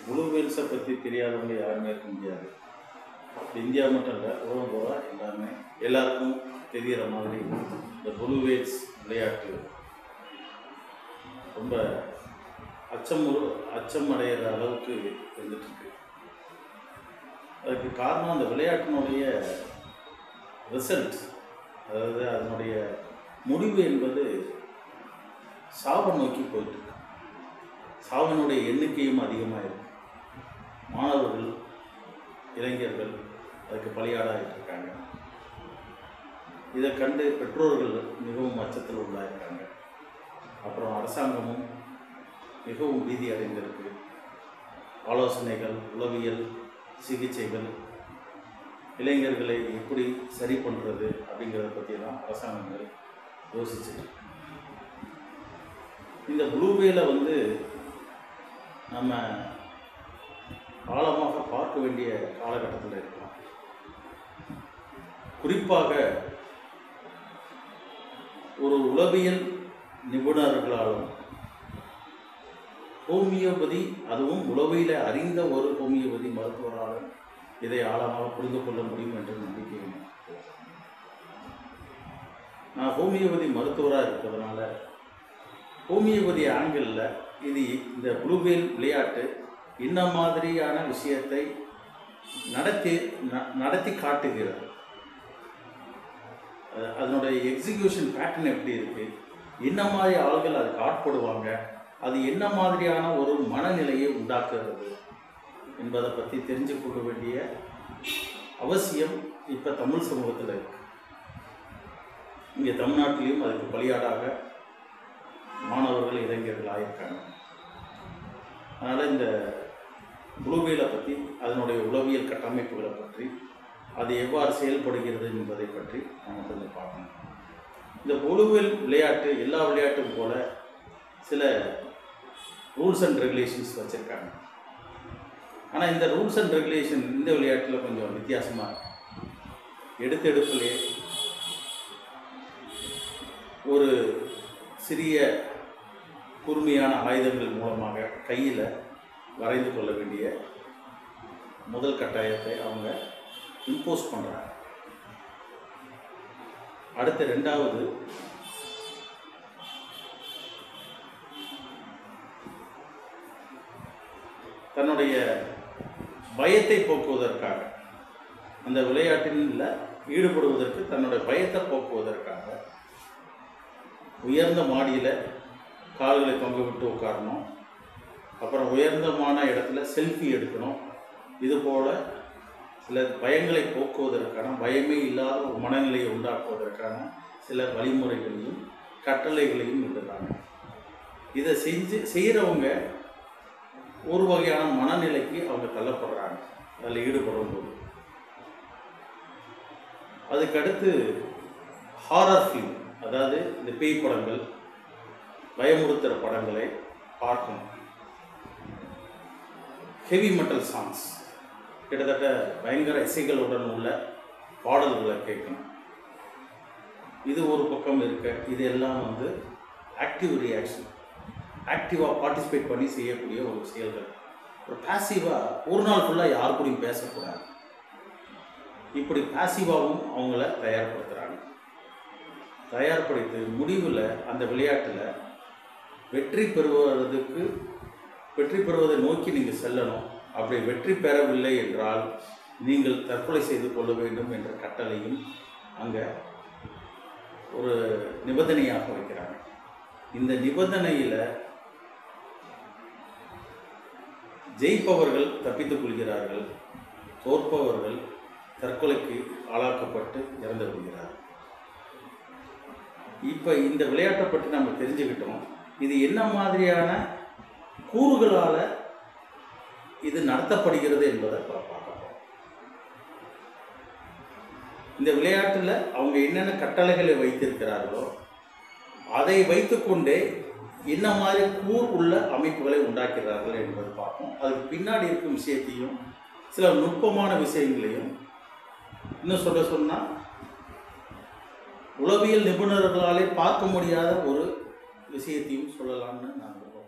Blue வேல்ஸை பற்றி தெரியாதவங்க யாருமே இருக்க முடியாது. இந்தியா மட்டும் இல்லை, உலகம் பூரா எல்லாருக்கும் தெரிகிற மாதிரி இந்த ப்ளூ வேல்ஸ் விளையாட்டு ரொம்ப அச்சம் அடைகிற அளவுக்கு இருந்துகிட்ருக்கு. அதுக்கு காரணம் அந்த விளையாட்டினுடைய ரிசல்ட், அதாவது அதனுடைய முடிவு என்பது சாவை நோக்கி போயிட்டு இருக்கு. சாவினுடைய எண்ணிக்கையும் அதிகமாக இருக்கு. மாணவர்கள், இளைஞர்கள் அதுக்கு பலியாடாகிட்டு இருக்காங்க. இதை கண்டு பெற்றோர்கள் மிகவும் அச்சத்தில் உள்ளாயிருக்காங்க. அப்புறம் அரசாங்கமும் மிகவும் பீதி அடைந்திருக்கு. ஆலோசனைகள், உளவியல் சிகிச்சைகள், இளைஞர்களை எப்படி சரி பண்ணுறது அப்படிங்கிறத பற்றி தான் அரசாங்கங்கள் யோசிச்சுட்டு. இந்த ப்ளூ வேலை நம்ம ஆழமாக பார்க்க வேண்டிய காலகட்டத்தில் இருக்கலாம். குறிப்பாக ஒரு உளவியல் நிபுணர்களாலும் ஹோமியோபதி, அதுவும் உளவியலை அறிந்த ஒரு ஹோமியோபதி மருத்துவராலும் இதை ஆழமாக புரிந்து கொள்ள முடியும் என்ற நம்பிக்கை. நான் ஹோமியோபதி மருத்துவராக இருப்பதனால ஹோமியோபதி ஆங்கிளில் இந்த ப்ளூ வேல் விளையாட்டு என்ன மாதிரியான விஷயத்தை நடத்தி காட்டுகிறது, அதனுடைய எக்ஸிக்யூஷன் பேட்டர்ன் எப்படி இருக்குது, என்ன மாதிரி ஆள்கள் அதுக்கு ஆட்படுவாங்க, அது என்ன மாதிரியான ஒரு மனநிலையை உண்டாக்குறது என்பதை பற்றி தெரிஞ்சு கொள்ள வேண்டிய அவசியம் இப்போ தமிழ் சமூகத்தில் இருக்கு. இங்கே தமிழ்நாட்டிலையும் அதுக்கு பலியாடாக மாணவர்கள், இளைஞர்கள் ஆகியிருக்காங்க. அதனால் இந்த ப்ளூ வேலை பற்றி, அதனுடைய உளவியல் கட்டமைப்புகளை பற்றி, அது எவ்வாறு செயல்படுகிறது என்பதை பற்றி நம்ம கொஞ்சம் பார்க்கணும். இந்த ப்ளூ வேல் விளையாட்டு எல்லா விளையாட்டும் போல சில ரூல்ஸ் அண்ட் ரெகுலேஷன்ஸ் வச்சுருக்காங்க. ஆனால் இந்த ரூல்ஸ் அண்ட் ரெகுலேஷன் இந்த விளையாட்டில் கொஞ்சம் வித்தியாசமாக இருக்கும். எடுப்பிலே ஒரு சிறிய கூர்மையான ஆயுதங்கள் மூலமாக கையில் வரைந்து கொள்ள வேண்டிய முதல் கட்டாயத்தை அவங்க இம்போஸ் பண்ணுறாங்க. அடுத்த ரெண்டாவது, தன்னுடைய பயத்தை போக்குவதற்காக, அந்த விளையாட்டில் ஈடுபடுவதற்கு தன்னுடைய பயத்தை போக்குவதற்காக உயர்ந்த மாடியில் கால்களை தொங்க விட்டு உட்காரணும். அப்புறம் உயர்ந்தமான இடத்துல செல்ஃபி எடுக்கணும். இதுபோல் சில பயங்களை போக்குவதற்கான, பயமே இல்லாத ஒரு மனநிலையை உண்டாக்குவதற்கான சில வழிமுறைகளையும் கட்டளைகளையும் விடுறாங்க. இதை செய்கிறவங்க ஒரு வகையான மனநிலைக்கு அவங்க தள்ளப்படுறாங்க அதில் ஈடுபடும்போது. அதுக்கடுத்து ஹாரர் ஃபிலிம், அதாவது இந்த பேய் படங்கள், பயமுறுத்துகிற படங்களை பார்க்கணும். ஹெவி மெட்டல் சாங்ஸ், கிட்டத்தட்ட பயங்கர இசைகளுடன் உள்ள பாடல்களை கேட்கணும். இது ஒரு பக்கம் இருக்க, இது எல்லாம் ஆக்டிவ் ரியாக்ஷன், ஆக்டிவாக பார்ட்டிசிபேட் பண்ணி செய்யக்கூடிய ஒரு செயல்கள். ஒரு பாசிவாக ஒரு நாள் ஃபுல்லாக யார் கூடயும் பேசக்கூடாது. இப்படி பாசிவாகவும் அவங்கள தயார்படுத்தி முடிவில் அந்த விளையாட்டில் வெற்றி பெறுவதை நோக்கி நீங்கள் செல்லணும். அப்படி வெற்றி பெறவில்லை என்றால் நீங்கள் தற்கொலை செய்து கொள்ள வேண்டும் என்ற கட்டளையும் அங்கே ஒரு நிபந்தனையாக வைக்கிறாங்க. இந்த நிபந்தனையில் ஜெயிப்பவர்கள் தப்பித்துக் கொள்கிறார்கள், தோற்பவர்கள் தற்கொலைக்கு ஆளாக்கப்பட்டு இறந்து விடுகிறார்கள். இப்போ இந்த விளையாட்டை பற்றி நம்ம தெரிஞ்சுக்கிட்டோம். இது என்ன மாதிரியான கூறுகளால் இது நடத்தப்படுகிறது என்பதை பார்க்கலாம். இந்த விளையாட்டில் அவங்க என்னென்ன கட்டளைகளை வைத்திருக்கிறார்களோ அதை வைத்துக்கொண்டே என்ன மாதிரி கூர் உள்ள அமைப்புகளை உண்டாக்கிறார்கள் என்பதை பார்ப்போம். அதுக்கு பின்னாடி இருக்கும் விஷயத்தையும் சில நுட்பமான விஷயங்களையும், இன்னும் சொன்னால் உளவியல் நிபுணர்களாலே பார்க்க முடியாத ஒரு விஷயத்தையும் சொல்லலாம்னு நான்